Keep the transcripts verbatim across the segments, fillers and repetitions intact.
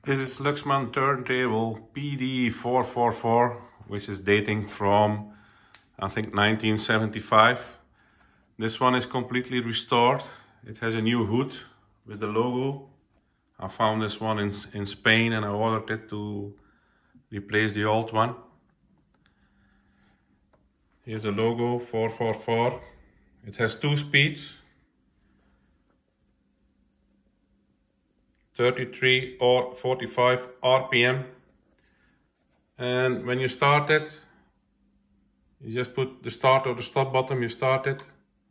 This is Luxman turntable P D four four four, which is dating from, I think, nineteen seventy-five. This one is completely restored. It has a new hood with the logo. I found this one in, in Spain and I ordered it to replace the old one. Here's the logo, four four four. It has two speeds, thirty-three or forty-five R P M. And when you start it, you just put the start or the stop button, you start it.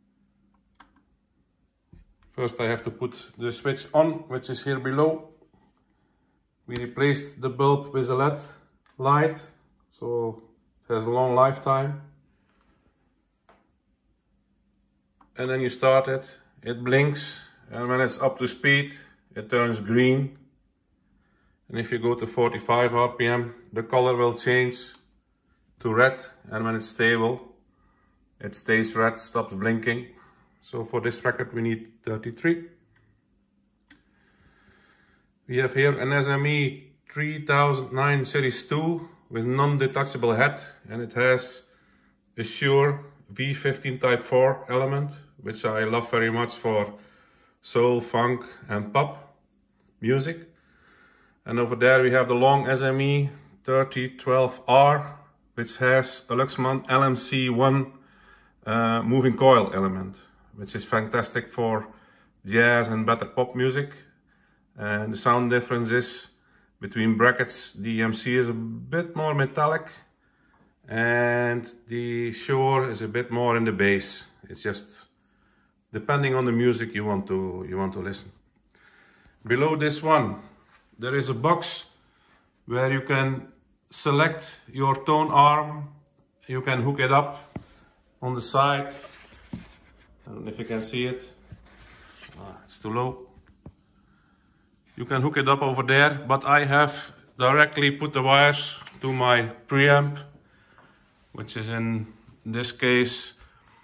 First I have to put the switch on, which is here below. We replaced the bulb with a L E D light, so it has a long lifetime. And then you start it, it blinks, and when it's up to speed, it turns green. And if you go to forty-five R P M, the color will change to red, and when it's stable, it stays red, stops blinking. So for this record we need thirty-three. We have here an S M E three thousand nine Series two with non-detachable head, and it has a Shure V fifteen Type four element, which I love very much for soul, funk and pop music. And over there we have the long S M E thirty twelve R, which has a Luxman L M C one uh, moving coil element, which is fantastic for jazz and better pop music. And the sound difference is between brackets, the M C is a bit more metallic and the Shure is a bit more in the bass. It's just depending on the music you want to you want to listen. Below this one there is a box where you can select your tone arm. You can hook it up on the side. I don't know if you can see it. Ah, it's too low. You can hook it up over there, but I have directly put the wires to my preamp, which is in this case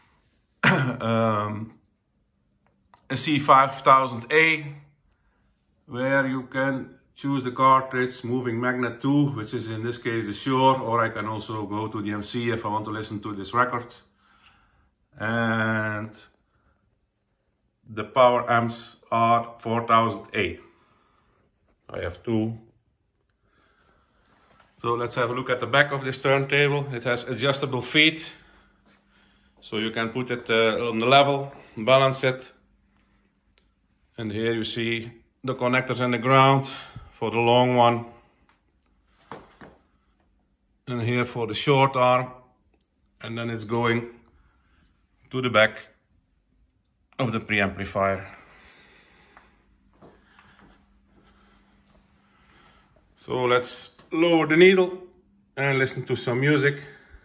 um, a C five thousand A, where you can choose the cartridge moving magnet two, which is in this case the Shure, or I can also go to the M C if I want to listen to this record. And the power amps are four thousand A. I have two. So let's have a look at the back of this turntable. It has adjustable feet, so you can put it uh, on the level, balance it. And here you see the connectors and the ground for the long one. And here for the short arm. And then it's going to the back of the preamplifier. So let's lower the needle and listen to some music.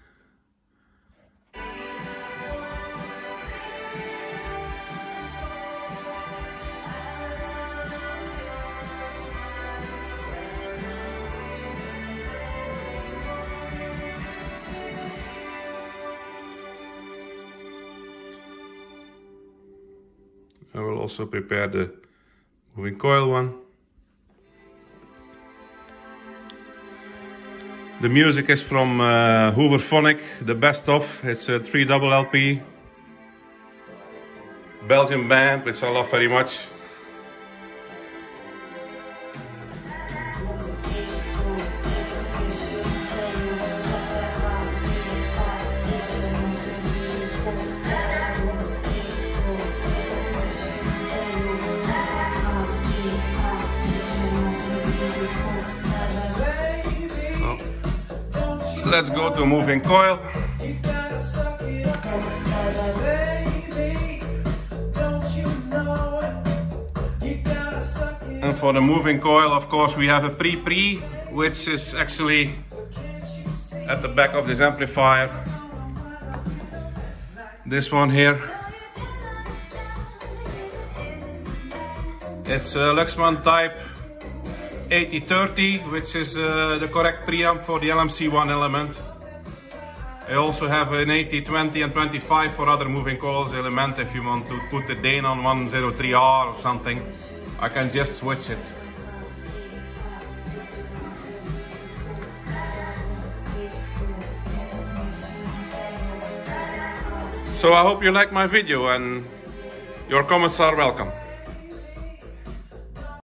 I will also prepare the moving coil one. The music is from uh, Hooverphonic, the best of. It's a three double L P. Belgian band, which I love very much. Let's go to moving coil. And for the moving coil, of course, we have a pre-pre, which is actually at the back of this amplifier. This one here. It's a Luxman type eighty thirty, which is uh, the correct preamp for the L M C one element. I also have an eighty twenty and twenty-five for other moving coils element. If you want to put the Denon one oh three R or something, I can just switch it. So I hope you like my video, and your comments are welcome.